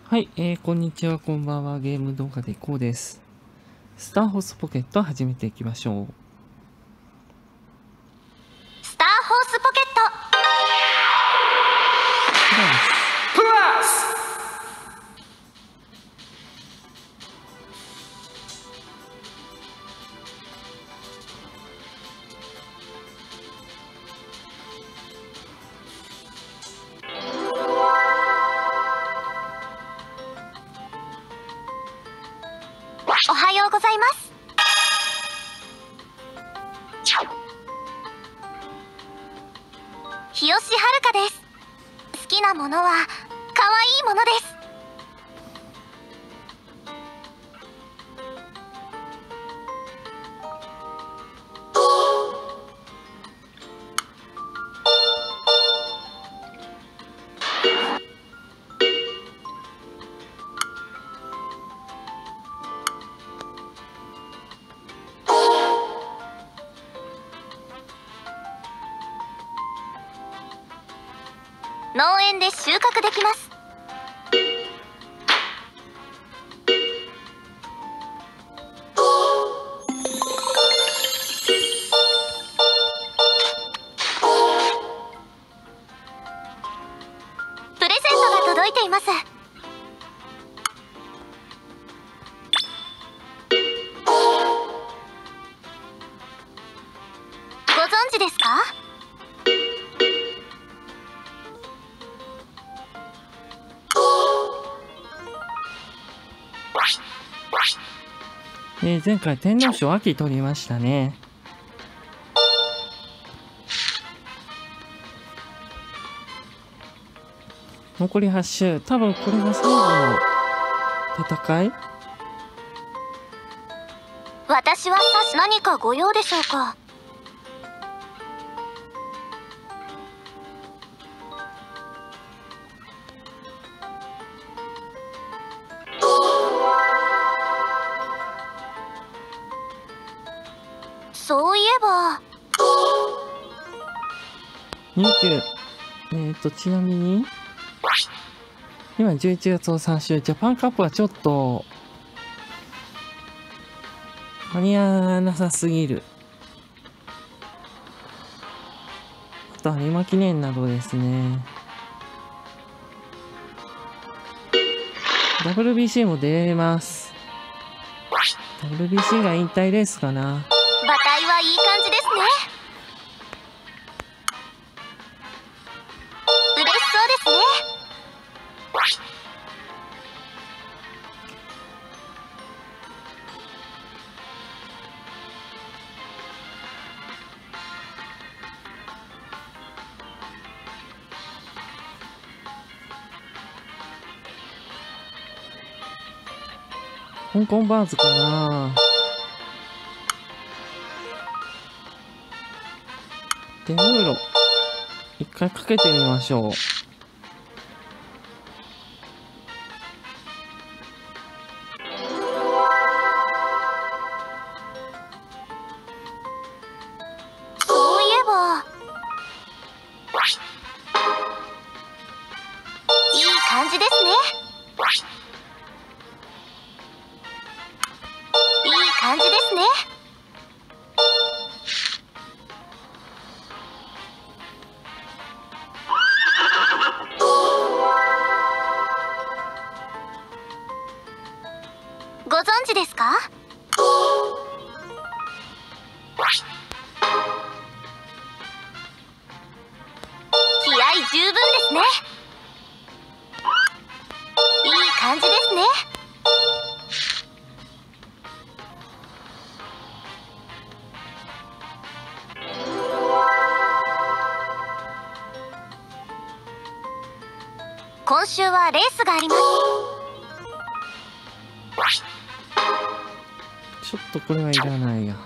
はい、こんにちは、こんばんは。ゲーム動画でこうです。スターホースポケット始めていきましょう。 スターホースポケットプラスおはようございます。日吉遥です。好きなものは可愛いものです。農園で収穫できます。プレゼントが届いています。ご存知ですか？ 前回天皇賞秋取りましたね。残り8周、多分これが最後の戦い。 私は何かご用でしょうか？そういえば 29、ちなみに今11月の3週、ジャパンカップはちょっと間に合わなさすぎる。あと有馬記念などですね。WBC も出れます。WBC が引退レースかな。 馬体はいい感じですね。嬉しそうですね。 香港バーズかな。デムーロ一回かけてみましょう。 そういえばいい感じですね。いい感じですね。ご存知ですか？気合十分ですね。いい感じですね。今週はレースがあります。 ちょっとこれはいらないや。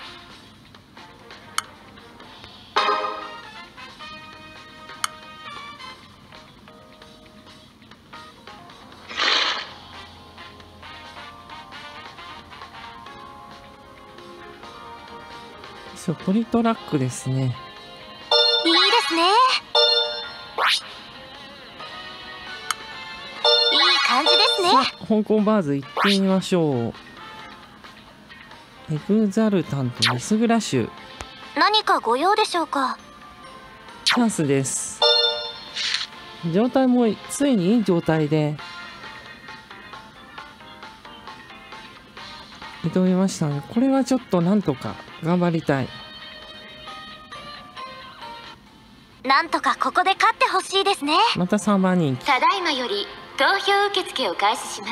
そう、ポリトラックですね。 いいですね。いい感じでですね。 さあ香港バーズ行ってみましょう。エグザルタンとリスグラッシュ、 何かご用でしょうか。 チャンスです。状態もついにいい状態で挑みましたので、これはちょっとなんとか頑張りたい。 なんとかここで勝ってほしいですね。 また3番人気。 ただいまより投票受付を開始します。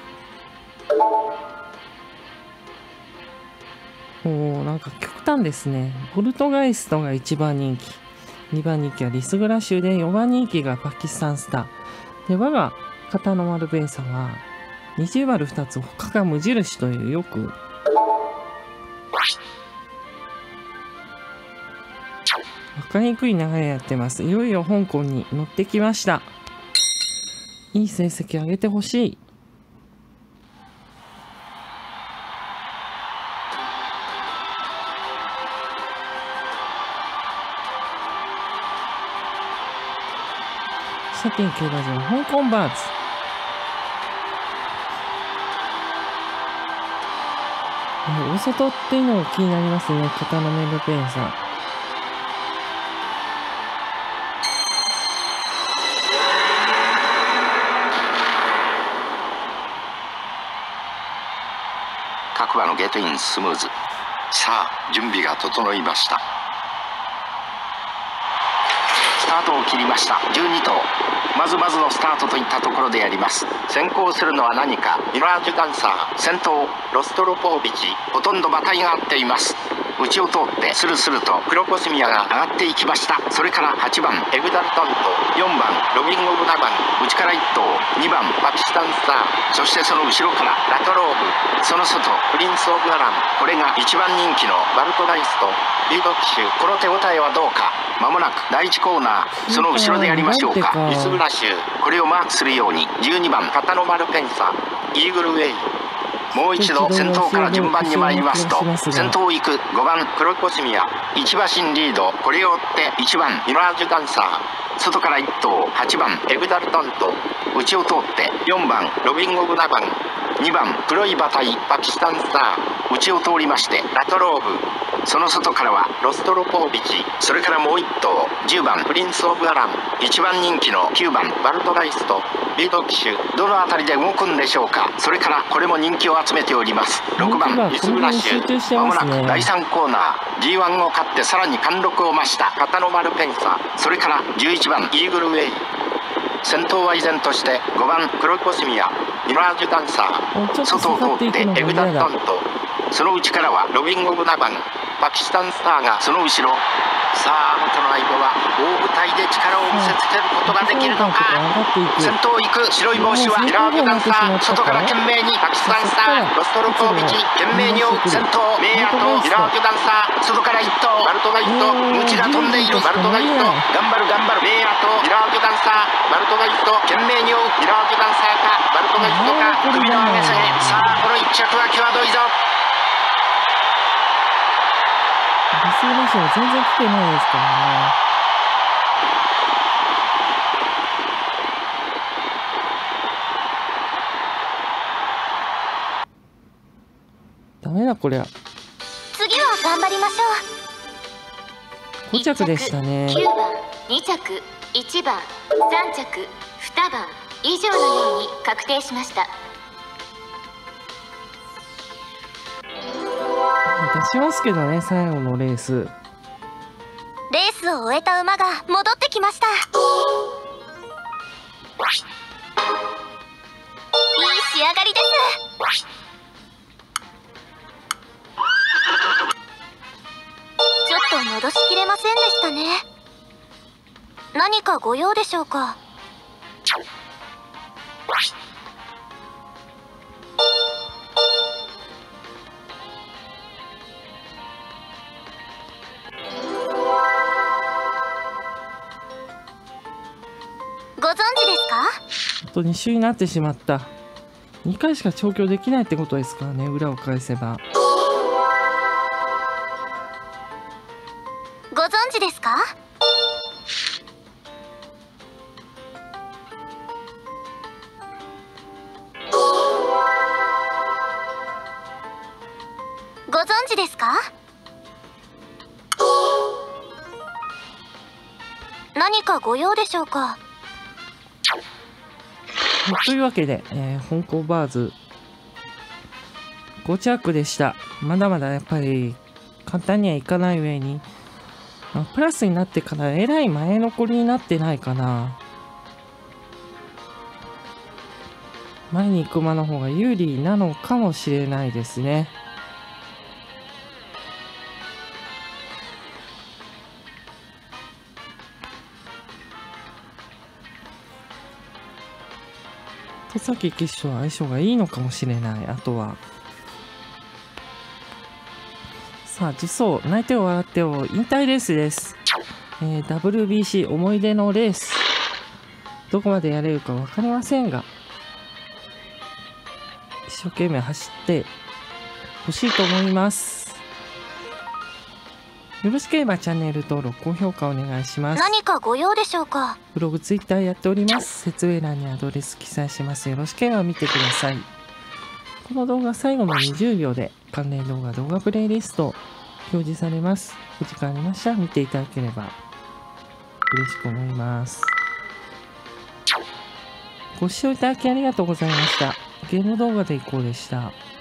おー、なんか極端ですね。ボルトガイストが1番人気、2番人気はリスグラッシュで、4番人気がパキスタンスターで、我が片の丸ベンサは20丸2つ、他が無印という、よく分かりにくい流れやってます。いよいよ香港に乗ってきました。いい成績上げてほしい。さて競馬場香港バーズ、大外っていうのが気になりますね。片のメルペンさん。 各馬のゲートインスムーズ。さあ準備が整いました。スタートを切りました。12頭まずまずのスタートといったところであります。先行するのは何かミラージュダンサー、先頭ロストロポービチ、ほとんど馬体が合っています。内を通ってスルスルとクロコスミアが上がっていきました。それから8番エグダルタント、4番ロビン・オブ・ナバン、内から1頭2番パキスタンスター、そしてその後ろからラトローブ、その外プリンス・オブ・アラン、これが1番人気のバルトライスとリード騎手。この手応えはどうか。まもなく第1コーナー、その後ろでありましょうか。リスグラッシュ、これをマークするように12番カタノマルペンサ、イーグルウェイ。もう一度先頭から順番に参りますと、先頭を行く5番クロコスミア、1馬身リード、これを追って1番ミラージュダンサー、外から1頭8番エグダルタント、内を通って4番ロビン・オブ・ナバン、2番黒い馬体パキスタンスター、内を通りましてラトローブ、その外からはロストロポービチ、それからもう1頭10番プリンス・オブ・アラン、1番人気の9番バルトライスト、リード騎手、どの辺りで動くんでしょうか。それからこれも人気を集めております6番リスグラッシュ、まもなく第3コーナー G1 を勝ってさらに貫禄を増したカタノマルペンサ、それから11番イーグルウェイ。先頭は依然として5番クロコスミア、ミラージュダンサー、外を通ってエグダルタント、その内からはロビン・オブ・ナバン、パキスタンスターがその後ろ。さあ元の相棒は大舞台で力を見せつけることができるのか。先頭を行く白い帽子はミラージュダンサー、外から懸命にパキスタンスター、ロストロコービチ懸命に追う。先頭メイヤーとミラージュダンサー、外から1頭バルトガイト、ムチが飛んでいるバルトガイト、頑張る頑張るメイヤーとミラージュダンサー、バルトガイト懸命に追う。ミラージュダンサーかバルトガイトか、首の上げ下げ。さあこの1着は際どいぞ。 リスグラッシュは全然来てないですからね。ダメだこりゃ。 次は頑張りましょう。 5着でしたね。 9番2着1番3着2番以上のように確定しました。 出しますけどね、最後のレース。 レースを終えた馬が戻ってきました。いい仕上がりです。ちょっと戻しきれませんでしたね。何かご用でしょうか。ご存知ですか。 あと2周になってしまった。2回しか調教できないってことですからね、裏を返せば。 ご存知ですか。 しですか？何かご用でしょうか？ というわけで、香港バーズ5着でした。まだまだやっぱり簡単にはいかない上に、プラスになってからえらい前残りになってないかな。前に行く馬の方が有利なのかもしれないですね。戸崎騎手とは相性がいいのかもしれない。あとはさあ、実走泣いてを笑ってを引退レースです。WBC 思い出のレース、どこまでやれるか分かりませんが、一生懸命走ってほしいと思います。よろしければチャンネル登録、高評価お願いします。 何かご用でしょうか？ ブログ、ツイッターやっております。説明欄にアドレス記載します。よろしければ見てください。この動画最後の20秒で関連動画プレイリスト表示されます。お時間ありましたら見ていただければ嬉しく思います。ご視聴いただきありがとうございました。ゲーム動画でいこうでした。